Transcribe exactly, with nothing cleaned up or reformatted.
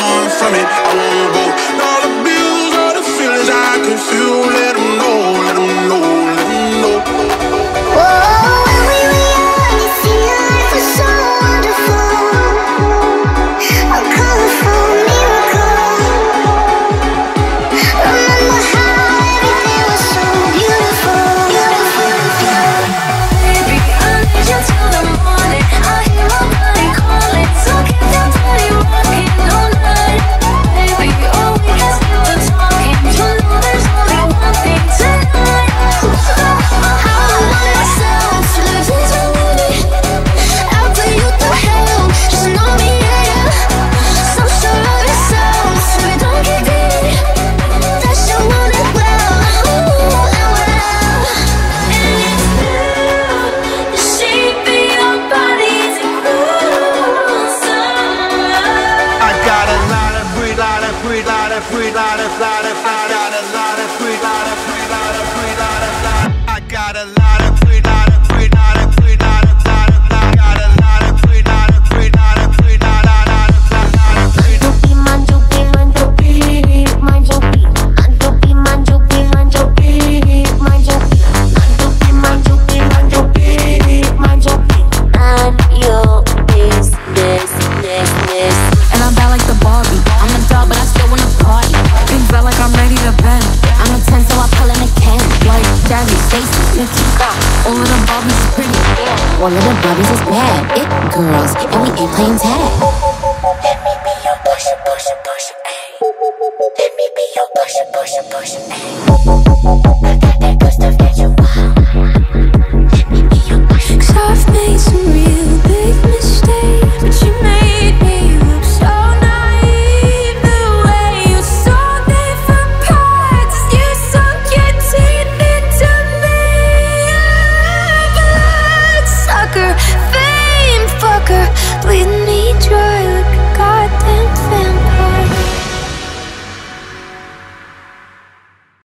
one from it, I won't go. All the bills, all the feelings I can feel, let them know, let them know, let them know. Whoa, when we were young, it seemed life was so wonderful. A colorful miracle. Remember how everything was so beautiful, beautiful, beautiful. Baby, I need you till the morning. I hear my body calling, so keep that body rocking all night. Baby, all we can do is talking. You know there's only one thing tonight. How I want myself to live this way. I'll put you through hell, just know me, yeah, yeah. So sure of yourself, so we don't get greedy. That you want it well, ooh, and well. And it's you, the shape of your body's a gruesome. I got a lot of free, lot of free, lot of free, lot of, lot of, I got a lot of free, lot of free, lot of free, lot of, lot. I got a lot of free, lot of free, lot of free, lot of, lot of, I got a lot of free, lot of free, lot of free, lot of, lot of, lot of free. Manjopi, manjopi, manjopi, manjopi, manjopi, manjopi, manjopi, manjopi, manjopi, manjopi, manjopi, and your business, business. And I'm bad like the Barbie. I'm a doll, but I still wanna party. Big felt like I'm ready to bend. I'm a ten, so I pull in a can. Like Jazzy, Stacy, Nikki, all of the Barbies is pretty. One of the Barbies is bad, it girls, and we ain't playing tag. Let me be your pusher, pusher, pusher, ayy. Let me be your pusher, pusher, pusher, ayy. I got that good stuff.